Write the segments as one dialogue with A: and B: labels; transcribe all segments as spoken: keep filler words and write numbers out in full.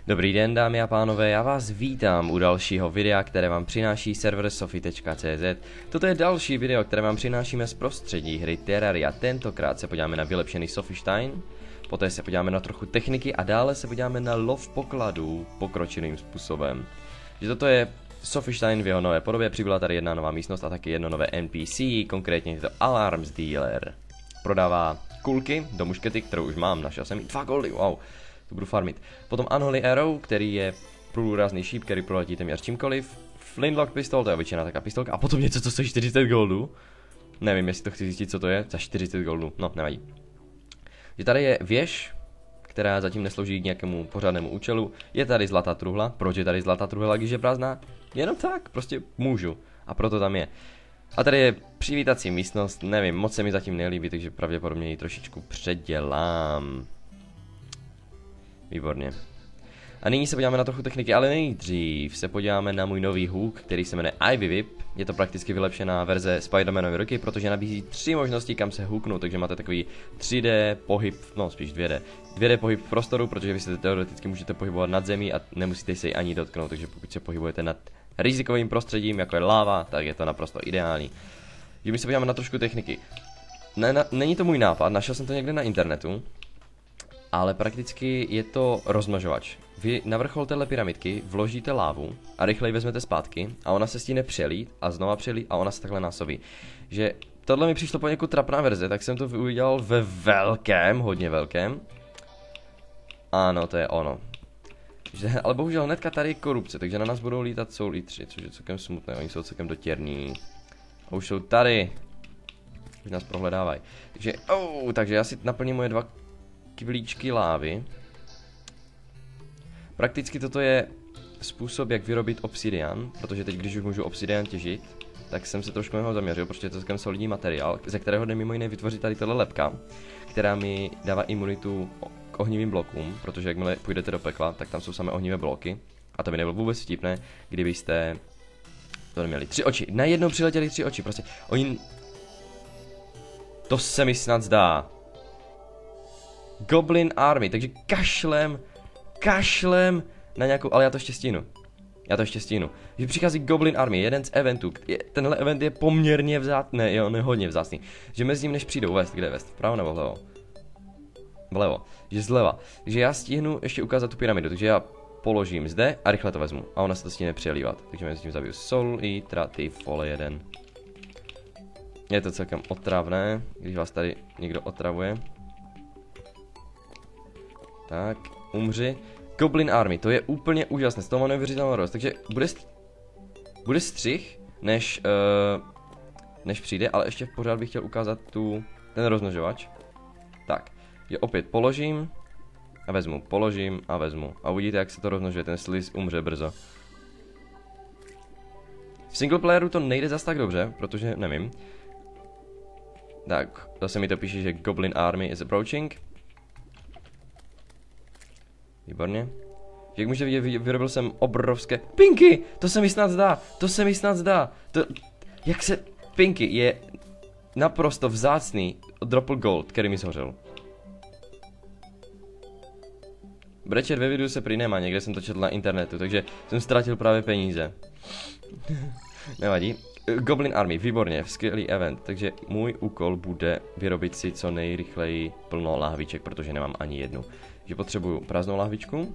A: Dobrý den, dámy a pánové, já vás vítám u dalšího videa, které vám přináší server sofy tečka cé zet. Toto je další video, které vám přinášíme z prostředí hry Terraria. Tentokrát se podíváme na vylepšený Sophistein, poté se podíváme na trochu techniky a dále se podíváme na lov pokladů pokročilým způsobem. Že toto je Sophistein v jeho nové podobě, přibyla tady jedna nová místnost a taky jedno nové N P C, konkrétně je to Alarms Dealer. Prodává kulky do muškety, kterou už mám, našel jsem dva goldy, wow. To budu farmit. Potom Unholy Arrow, který je průrazný šíp, který proletí téměř čímkoliv. Flintlock pistol, to je obyčejná taková pistolka. A potom něco, co stojí čtyřicet goldů. Nevím, jestli to chci zjistit, co to je. Za čtyřicet goldů, no, nevadí. Že tady je věž, která zatím neslouží k nějakému pořádnému účelu. Je tady zlatá truhla. Proč je tady zlatá truhla, když je prázdná? Jenom tak, prostě můžu. A proto tam je. A tady je přivítací místnost, nevím, moc se mi zatím nelíbí, takže pravděpodobně ji trošičku předělám. Výborně. A nyní se podíváme na trochu techniky, ale nejdřív se podíváme na můj nový hook, který se jmenuje Ivy Whip. Je to prakticky vylepšená verze Spider-Manovy ruky, protože nabízí tři možnosti, kam se hooknout, takže máte takový tři dé pohyb, no spíš dvě dé. dvě dé pohyb v prostoru, protože vy se teoreticky můžete pohybovat nad zemí a nemusíte se ji ani dotknout, takže pokud se pohybujete nad rizikovým prostředím, jako je láva, tak je to naprosto ideální. Když my se podíváme na trošku techniky. Ne, na, není to můj nápad, našel jsem to někde na internetu. Ale prakticky je to rozmnožovač. Vy na vrchol téhle pyramidky vložíte lávu a rychleji vezmete zpátky a ona se stíne přelít a znova přelít a ona se takhle násobí. Že tohle mi přišlo poněkud trapná verze, tak jsem to udělal ve velkém, hodně velkém. Ano, to je ono. Že, ale bohužel hnedka tady je korupce, takže na nás budou lítat soul eateři, což je celkem smutné, oni jsou celkem dotěrní. A už jsou tady. Už nás prohledávají. Takže, oh, takže já si naplním moje dva kvilíčky lávy. Prakticky toto je způsob, jak vyrobit obsidian, protože teď, když už můžu obsidian těžit, tak jsem se trošku jeho zaměřil, protože je to celkem solidní materiál, ze kterého jde mimo jiné vytvořit tady tohle lepka, která mi dává imunitu k ohnivým blokům, protože jakmile půjdete do pekla, tak tam jsou samé ohnivé bloky. A to by nebylo vůbec vtipné, kdybyste to neměli. Tři oči, najednou přiletěli tři oči, prostě oni... To se mi snad zdá. Goblin Army, takže kašlem, kašlem na nějakou, ale já to ještě stínu. Já to ještě stínu. Že přichází Goblin Army, jeden z eventů, je, tenhle event je poměrně vzácný, ne, jo, ne hodně vzácný. Že mezi ním než přijdou vest, kde vest, vpravo nebo vlevo? Vlevo, že zleva. Takže já stihnu ještě ukázat tu pyramidu, takže já položím zde a rychle to vezmu. A ona se to stíne přelívat, takže mezi tím zabiju Soul Eatera, ty vole jeden. Je to celkem otravné, když vás tady někdo otravuje. Tak, umři. Goblin Army, to je úplně úžasné, z toho mám neuvěřitelnou radost, takže bude, st bude střih, než, uh, než přijde, ale ještě pořád bych chtěl ukázat tu, ten rozmnožovač. Tak, je opět položím a vezmu, položím a vezmu a uvidíte, jak se to rozmnožuje, ten sliz umře brzo. V singleplayeru to nejde zas tak dobře, protože nevím. Tak, zase mi to píše, že Goblin Army is approaching. Výborně. Jak můžete vidět, vyrobil jsem obrovské... Pinky! To se mi snad zdá! To se mi snad zdá! To... Jak se... Pinky je naprosto vzácný dropl gold, který mi zhořel. Brečet ve videu se prý nemá, někde jsem to četl na internetu, takže jsem ztratil právě peníze. Nevadí. Goblin Army, výborně, skvělý event, takže můj úkol bude vyrobit si co nejrychleji plno lahviček, protože nemám ani jednu. Že potřebuju prázdnou lahvičku.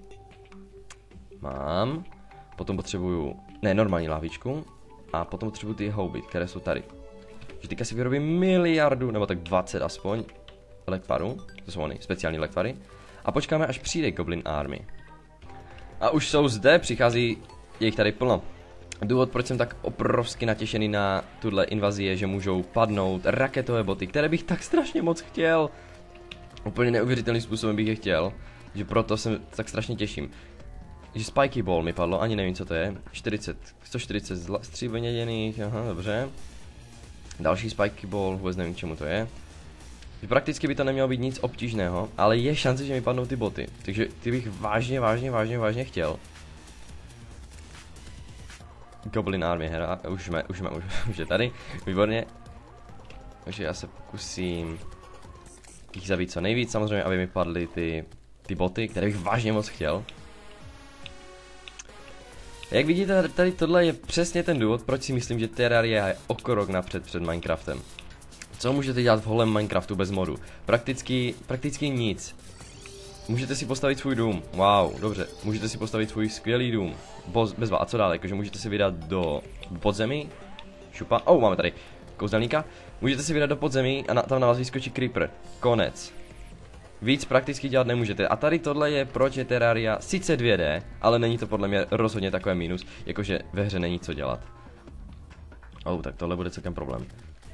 A: Mám. Potom potřebuju, ne, normální lahvičku. A potom potřebuju ty houby, které jsou tady. Že teďka si vyrobím miliardu, nebo tak dvacet aspoň, lektvarů. To jsou ony, speciální lektvary. A počkáme, až přijde Goblin Army. A už jsou zde, přichází, je jich tady plno. Důvod, proč jsem tak obrovsky natěšený na tuhle invazi je, že můžou padnout raketové boty, které bych tak strašně moc chtěl. Úplně neuvěřitelným způsobem bych je chtěl, že proto se tak strašně těším. Že Spiky Ball mi padlo, ani nevím, co to je. čtyřicet, sto čtyřicet stříbrněděných, aha, dobře. Další Spiky Ball, vůbec nevím, k čemu to je. Že prakticky by to nemělo být nic obtížného, ale je šance, že mi padnou ty boty. Takže ty bych vážně, vážně, vážně, vážně chtěl. Goblin Army hra, už jsme, už jsme, už, už je tady, výborně. Takže já se pokusím jich zabít co nejvíc, samozřejmě, aby mi padly ty, ty boty, které bych vážně moc chtěl. Jak vidíte, tady tohle je přesně ten důvod, proč si myslím, že Terraria je o krok napřed před Minecraftem. Co můžete dělat v holém Minecraftu bez modu? Prakticky, prakticky nic. Můžete si postavit svůj dům, wow, dobře. Můžete si postavit svůj skvělý dům, Boz, bezva, a co dále, jakože můžete si vydat do podzemí. Šupa, oh, máme tady kouzelníka. Můžete si vydat do podzemí a na, tam na vás vyskočí creeper, konec. Víc prakticky dělat nemůžete. A tady tohle je, proč je Terraria sice dvě dé, ale není to podle mě rozhodně takové mínus, jakože ve hře není co dělat. Oh, tak tohle bude celkem problém.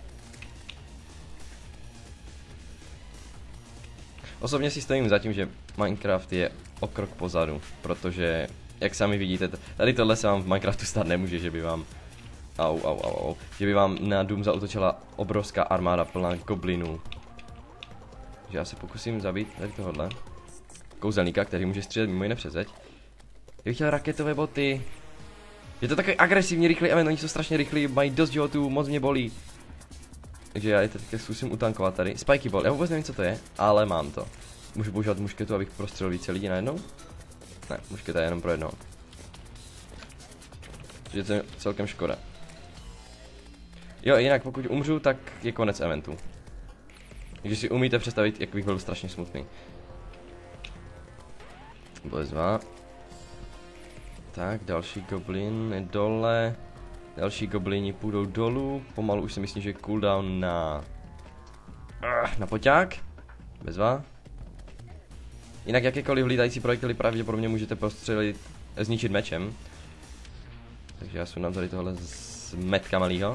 A: Osobně si stojím za tím, že Minecraft je o krok pozadu, protože, jak sami vidíte, tady tohle se vám v Minecraftu stát nemůže, že by vám, au, au, au, au, že by vám na dům zaútočila obrovská armáda plná goblinů. Takže já se pokusím zabít tady tohohle kouzelníka, který může střílet mimo jiné přes zeď. Já bych chtěl raketové boty. Je to takový agresivní, rychlý event, oni jsou strašně rychlí, mají dost životů, moc mě bolí. Takže já je teďka zkusím utankovat tady. Spiky ball, já vůbec nevím, co to je, ale mám to. Můžu používat mušketu, abych prostřelil více lidí najednou? Ne, mušketa je jenom pro jednoho. Takže to je celkem škoda. Jo, jinak pokud umřu, tak je konec eventu. Takže si umíte představit, jak bych byl strašně smutný. Bezva. Tak, další goblin je dole. Další goblini půjdou dolů. Pomalu už si myslím, že je cooldown na... Na poťák. Bezva. Jinak jakékoliv lítající projektily pravděpodobně můžete prostřelit, zničit mečem. Takže já sundám tady tohle z metka malýho.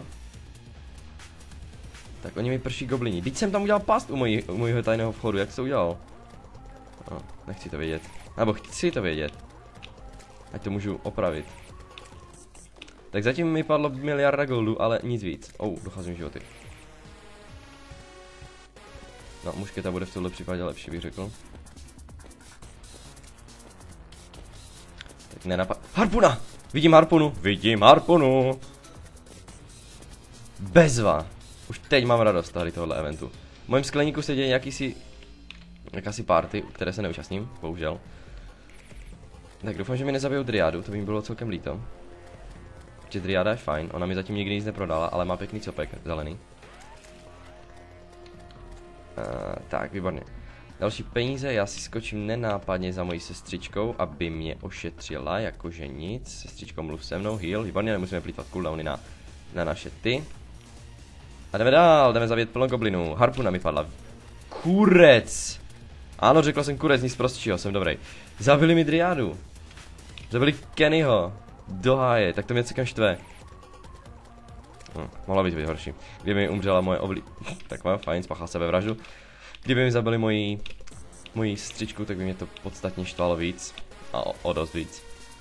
A: Tak oni mi prší goblini. Teď jsem tam udělal past u, mojí, u mojího tajného vchodu, jak jsi to udělal? No, nechci to vědět. Nebo chci to vědět. Ať to můžu opravit. Tak zatím mi padlo miliarda goldu, ale nic víc. Oh, docházím životy. No, mušketa bude v tomhle případě lepší, bych řekl. Tak nenapad... Harpuna! Vidím harpunu! Vidím harpunu! Bezva! Už teď mám radost tady tohohle eventu. V mém skleníku se děje nějaký si... Jakási party, které se neúčastním, bohužel. Tak doufám, že mi nezabijou Dryadu, to by mi bylo celkem líto. Že Dryada je fajn, ona mi zatím nikdy nic neprodala, ale má pěkný copek, zelený. Uh, tak, výborně. Další peníze, já si skočím nenápadně za mojí sestřičkou, aby mě ošetřila, jakože nic. Sestřičko, mluv se mnou, heal, výborně, nemusíme plýtvat cooldowny na, na naše ty. A jdeme dál, jdeme zabít plno goblinů. Harpuna mi padla. Kurec! Ano, řekl jsem kurec, nic prostšího, jsem dobrý. Zabili mi Dryadu. Zabili Kennyho. Do háje, tak to mě celkem štve. Hm, mohla být být horší. Kdyby mi umřela moje oblí... Taková fajn, spáchal sebevraždu. Kdyby mi zabili moji... moji střičku, tak by mě to podstatně štvalo víc. A o, o dost víc.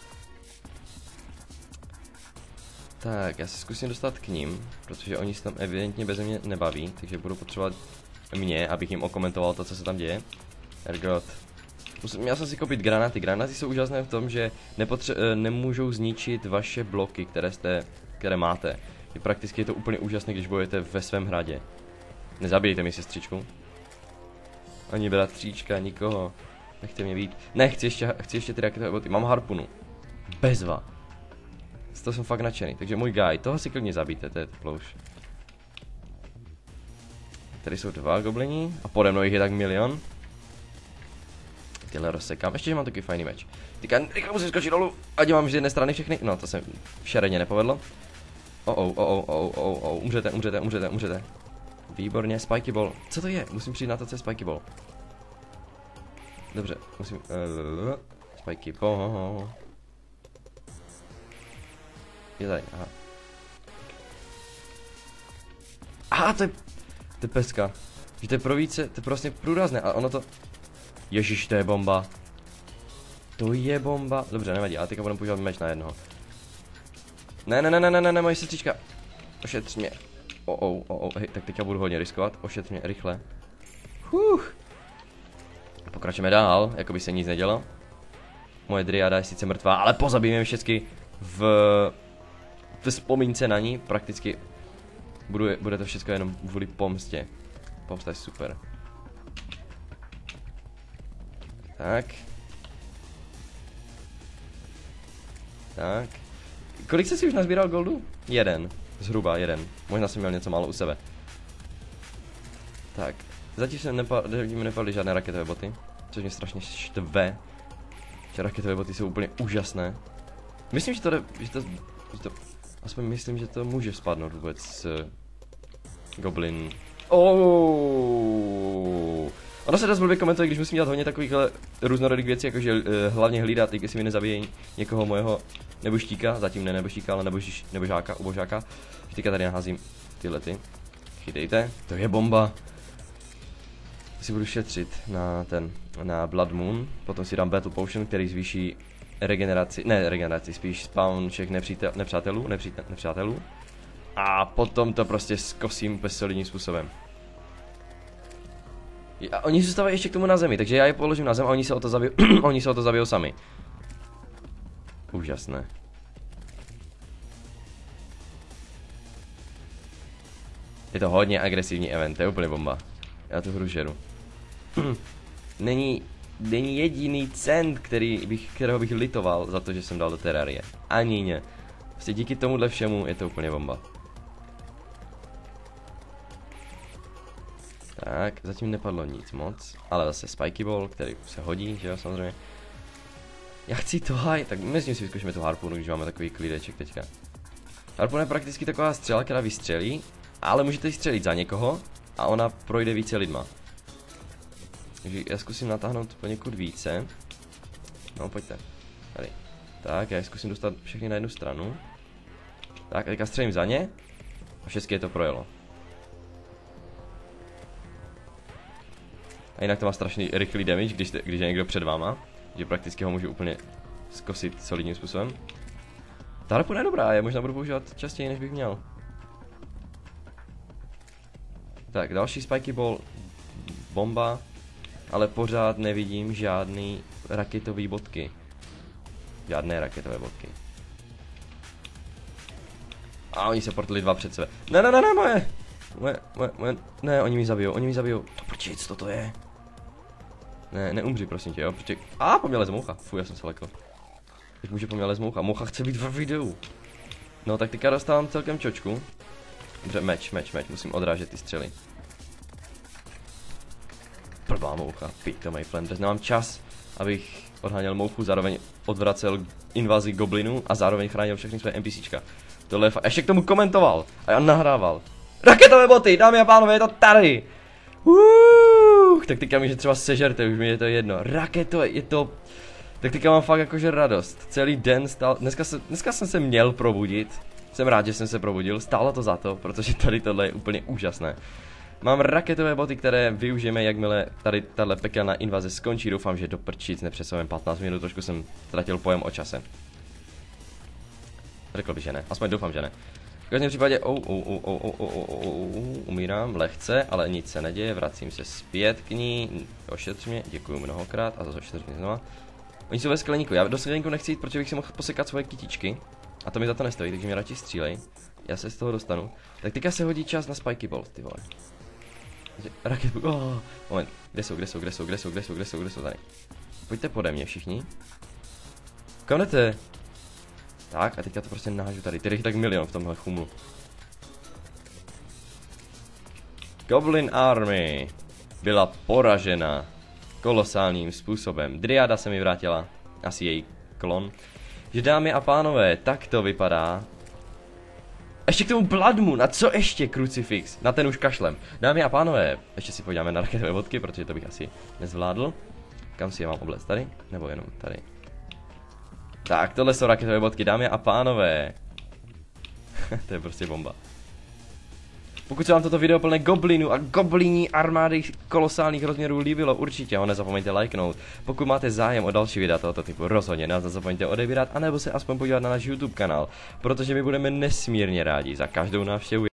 A: Tak, já se zkusím dostat k ním, protože oni se tam evidentně beze mě nebaví, takže budu potřebovat mě, abych jim okomentoval to, co se tam děje. Ergot. Měl jsem si koupit granáty. Granáty jsou úžasné v tom, že nemůžou zničit vaše bloky, které, jste, které máte. Je prakticky je to úplně úžasné, když bojujete ve svém hradě. Nezabijte mi sestřičku. Ani bratříčka, nikoho. Nechte mě být. Ne, chci ještě, chci ještě ty raketové boty. Mám harpunu. Bezva. Z toho jsem fakt nadšený. Takže můj guy, toho si klidně zabijte, to je plouš. Tady jsou dva goblini. A pode mnou jich je tak milion. Tyhle rozsekám. Ještě, že mám taky fajný meč. Teďka rychle musím skočit dolů. Ať mám z jedné strany všechny. No, to se šeredně nepovedlo. Oh, oh, oh, oh, oh, oh, umřete, umřete, umřete, umřete. Výborně, spiky ball. Co to je? Musím přijít na to, co je spiky ball. Dobře, musím... Uh, spiky ball. Je tady, aha. Aha, to je... To je peska. Že to je pro více, to je prostě průrazné a ono to... Ježiš, to je bomba. To je bomba. Dobře, nevadí, ale teďka budeme používat meč na jednoho. Ne, ne, ne, ne, ne, ne, ne, moje sestřička. Ošetř mě. O, o, o, o, hej, tak teďka budu hodně riskovat. Ošetř mě, rychle. Huh. Pokračujeme dál, jako by se nic nedělo. Moje Dryada je sice mrtvá, ale pozabijeme všechny v... v vzpomínce na ní. Prakticky bude, bude to všechno jenom kvůli pomstě. Pomsta je super. Tak. Tak. Kolik jsi si už nazbíral goldu? Jeden. Zhruba jeden. Možná jsem měl něco málo u sebe. Tak. Zatím jsem nepadl, nepadly žádné raketové boty. Což mě strašně štve. Že raketové boty jsou úplně úžasné. Myslím, že to jde, že to, že to aspoň myslím, že to může spadnout vůbec uh, Goblin. Oh. Ono se dost blbě komentuje, když musím dělat hodně takových různorodých věcí, jakože uh, hlavně hlídat, jestli mi nezabíjí někoho mojeho neboštíka, zatím ne neboštíka, ale nebož, nebožáka, ubožáka. Že teďka tady naházím tyhle ty. Chytejte, to je bomba. Si budu šetřit na ten, na Blood Moon, potom si dám Battle Potion, který zvýší regeneraci, ne regeneraci, spíš spawn všech nepřítel, nepřátelů, nepřítel, nepřátelů. A potom to prostě zkosím úplně solidním způsobem. A oni zůstávají ještě k tomu na zemi, takže já je položím na zem a oni se o to zabijou, oni se o to zabijou sami. Úžasné. Je to hodně agresivní event, to je úplně bomba. Já tu hru žeru. Není, není jediný cent, který bych, kterého bych litoval za to, že jsem dal do Terrarie. Ani ne. Prostě díky tomuhle všemu je to úplně bomba. Tak, zatím nepadlo nic moc, ale zase Spiky Ball, který se hodí, že jo, samozřejmě. Já chci to haj, tak myslím si vyzkoušíme tu harpunu, když máme takový klideček teďka. Harpuna je prakticky taková střela, která vystřelí, ale můžete ji střelit za někoho a ona projde více lidma. Takže já zkusím natáhnout poněkud více. No, pojďte. Tady. Tak, já zkusím dostat všechny na jednu stranu. Tak, a teďka střelím za ně. A všechny je to projelo. A jinak to má strašný rychlý damage, když, když je někdo před váma. Že prakticky ho můžu úplně zkosit solidním způsobem. Ta harpuna je dobrá, je možná budu používat častěji, než bych měl. Tak, další Spiky Ball. Bomba. Ale pořád nevidím žádný raketový bodky. Žádné raketové bodky. A oni se portli dva před sebe. Ne, ne, ne, ne, moje! Moje, moje, moje, ne, oni mi zabijou, oni mi zabijou. Proč, co to je? Ne, neumři, prosím tě, jo, protože... A, po mě leze moucha, fuj, já jsem se lekl. Teď může po mě leze moucha, moucha chce být v videu. No, tak teďka dostávám celkem čočku. Dobře, meč, meč, meč, musím odrážet ty střely. Blbá moucha, pito my friend, nemám čas, abych odháněl mouchu, zároveň odvracel invazi goblinů a zároveň chránil všechny své NPCčka. Tohle je fakt, ještě k tomu komentoval a já nahrával. Raketové boty, dámy a pánové, je to tady! Uuuuh, tak teďka mi, že třeba sežerte, už mi je to jedno. Raketové, je to... Tak teďka mám fakt jakože radost. Celý den stál, dneska, se, dneska jsem se měl probudit. Jsem rád, že jsem se probudil, stálo to za to, protože tady tohle je úplně úžasné. Mám raketové boty, které využijeme, jakmile tady tahle pekelná invaze skončí. Doufám, že do prčic nepřesovím patnáct minut, trošku jsem ztratil pojem o čase. Řekl bych, že ne, aspoň doufám, že ne. V každém případě, oh, oh, oh, oh, oh, oh, oh, oh, oh, umírám lehce, ale nic se neděje, vracím se zpět k ní, ošetř mě, děkuji mnohokrát a zase ošetř mě znova. Oni jsou ve skleníku, já do skleníku nechci jít, protože bych si mohl posekat svoje kytičky. A to mi za to nestojí, takže mě radši střílej. Já se z toho dostanu. Tak teďka se hodí čas na Spiky Ball, ty vole. Raketu, oh, moment, kde jsou, kde jsou, kde jsou, kde jsou, kde jsou, kde jsou, kde jsou, tady. Pojďte pode mě všichni. Kam jdete? Tak a teďka to prostě nahážu tady, tady je tak milion v tomhle chumlu. Goblin Army byla poražena kolosálním způsobem. Dryada se mi vrátila, asi její klon. Že dámy a pánové, tak to vypadá. Ještě k tomu Blood Moon, a co ještě Crucifix? Na ten už kašlem. Dámy a pánové, ještě si podíváme na raketové bodky, protože to bych asi nezvládl. Kam si je mám oblec, tady? Nebo jenom tady? Tak, tohle jsou raketové bodky, dámy a pánové. To je prostě bomba. Pokud se vám toto video plné goblinů a gobliní armády kolosálních rozměrů líbilo, určitě ho nezapomeňte lajknout. Pokud máte zájem o další videa tohoto typu, rozhodně nás nezapomeňte odebírat, anebo se aspoň podívat na náš YouTube kanál, protože my budeme nesmírně rádi za každou návštěvu.